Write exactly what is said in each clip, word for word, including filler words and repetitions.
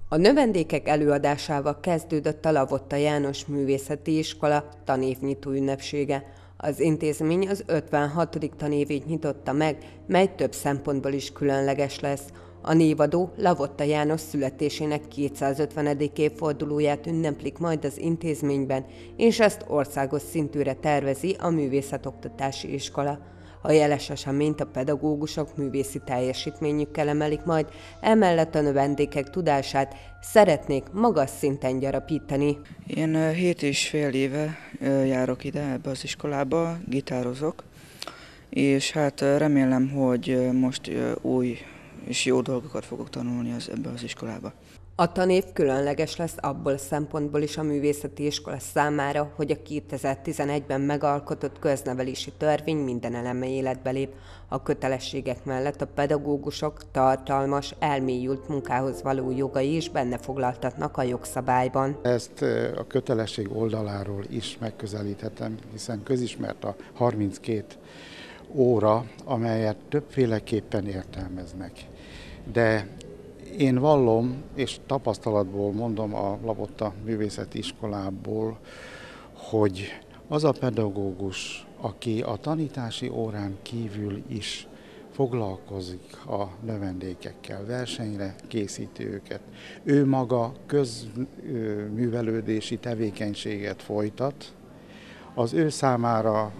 A növendékek előadásával kezdődött a Lavotta János Művészeti Iskola tanévnyitó ünnepsége. Az intézmény az ötvenhatodik tanévét nyitotta meg, mely több szempontból is különleges lesz. A névadó Lavotta János születésének kétszázötvenedik évfordulóját ünneplik majd az intézményben, és ezt országos szintűre tervezi a Művészetoktatási Iskola. A jeles eseményt a pedagógusok művészi teljesítményükkel emelik majd, emellett a növendékek tudását szeretnék magas szinten gyarapítani. Én hét és fél éve járok ide ebbe az iskolába, gitározok, és hát remélem, hogy most új és jó dolgokat fogok tanulni az, ebbe az iskolába. A tanév különleges lesz abból a szempontból is a művészeti iskola számára, hogy a kétezer-tizenegyben megalkotott köznevelési törvény minden eleme életbe lép. A kötelességek mellett a pedagógusok tartalmas, elmélyült munkához való jogai is benne foglaltatnak a jogszabályban. Ezt a kötelesség oldaláról is megközelíthetem, hiszen közismert a harminckét óra, amelyet többféleképpen értelmeznek. De én vallom, és tapasztalatból mondom a Lavotta Művészeti Iskolából, hogy az a pedagógus, aki a tanítási órán kívül is foglalkozik a növendékekkel, versenyre készíti őket, ő maga közművelődési tevékenységet folytat, az ő számára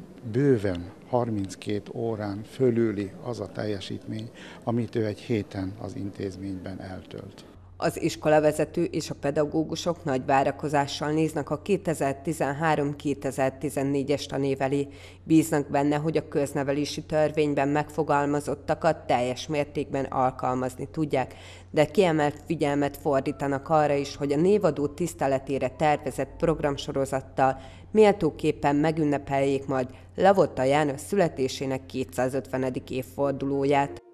bőven harminckét órán fölüli az a teljesítmény, amit ő egy héten az intézményben eltölt. Az iskolavezető és a pedagógusok nagy várakozással néznek a kétezer-tizenhárom kétezer-tizennégyes tanév elé. Bíznak benne, hogy a köznevelési törvényben megfogalmazottakat teljes mértékben alkalmazni tudják, de kiemelt figyelmet fordítanak arra is, hogy a névadó tiszteletére tervezett programsorozattal méltóképpen megünnepeljék majd Lavotta János születésének kétszázötvenedik évfordulóját.